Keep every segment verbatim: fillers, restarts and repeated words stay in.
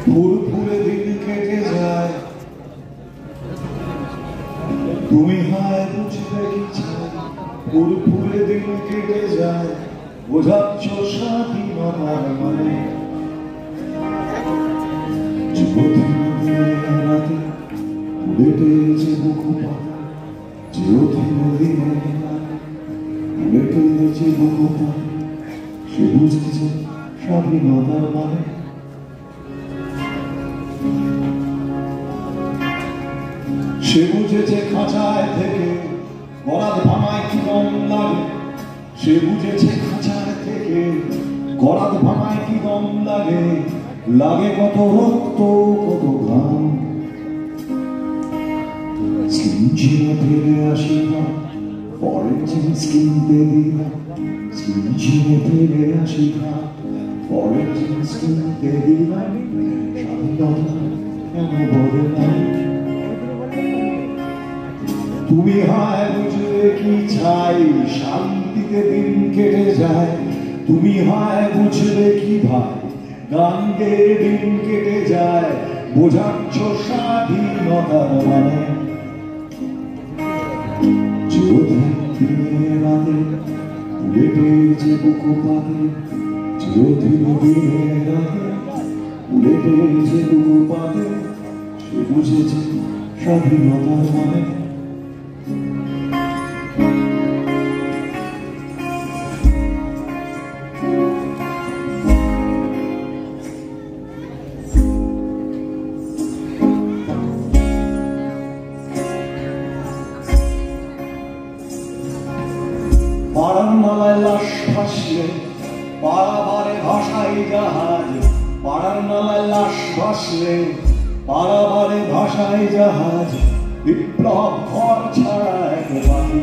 ফুল ফুলে দিন কেটে যায়, তুমি হায় বুঝবে কি চাই। ফুল ফুলে দিন কেটে যায়, বোঝাচ্ছ স্বাধীনতার মানে। রাতে উড়েটেছে বুকু পাতা, উড়েটেছে বুকু পাতা, সে বুঝেছে স্বাধীনতার মানে। সে বুঝেছে খাঁচায় থেকে গরাদ ভাঙায় কি দম লাগে। সে বুঝেছে খাঁচায় থেকে গরাদ ভাঙায় কি দম লাগে। লাগে কত রক্ত কত ঘাম। স্কিন ছিঁড়ে ফেলে আসি না, পরের জিনিস কিনতে দিবা। স্কিন ছিঁড়ে ফেলে আসি না, পরের জিনিস কিনতে দিবা। স্বাধীনতা কেন বলে না? তুমি হায় বুঝলে কি চাই, শান্তিতে দিন কেটে যায়। তুমি হায় বুঝলে কি ভাই, গান গেয়ে দিন কেটে যায়। বোঝাচ্ছ স্বাধীনতার মানে। চিরদিনের রাতে উড়েটেছে বুকু পাতে, চিরদিনের রাতে উড়েটেছে বুকু পাতে, সে বুঝেছে স্বাধীনতার মানে। পাড়ার নালায় লাশ ভাসলে পারাবারে ভাসাই জাহাজ। পাড়ার নালায় লাশ ভাসলে পারাবারে ভাসাই জাহাজ। বিপ্লব ঘর ছাড়া এক পাখি,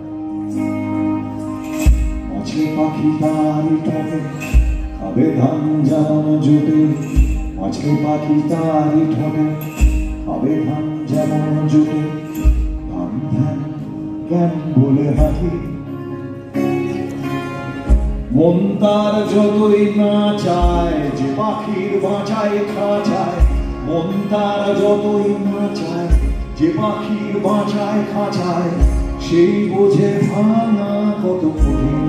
মাছে পাখি তারই ঠোঁটে খাবে ধান যেমন জুটে। মাছে পাখি তারই ঠোঁটে খাবে ধান যেমন জুটে। ধান ধ্যান জ্ঞান বলে হাঁটি, মন তার যতই না চায় যে পাখির বাঁচায় খাঁচায়। মন তার যতই না চায় যে পাখির বাঁচায় খাঁচায়, সেই বোঝে ভাঙা কত কঠিন।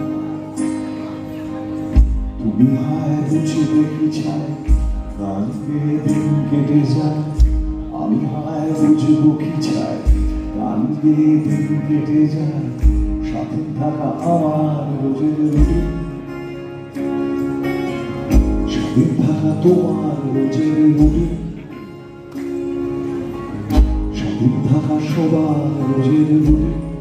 তুমি হায় বুঝবে কি চাই, গান গেয়ে দিন কেটে যায়। আমি হায় বুঝবো কি চাই, গান গেয়ে দিন কেটে যায়। স্বাধীন থাকা আমার রোজের রুটিন, স্বাধীন থাকা তোমার রোজের রুটিন, স্বাধীন থাকা সবার রোজের রুটিন।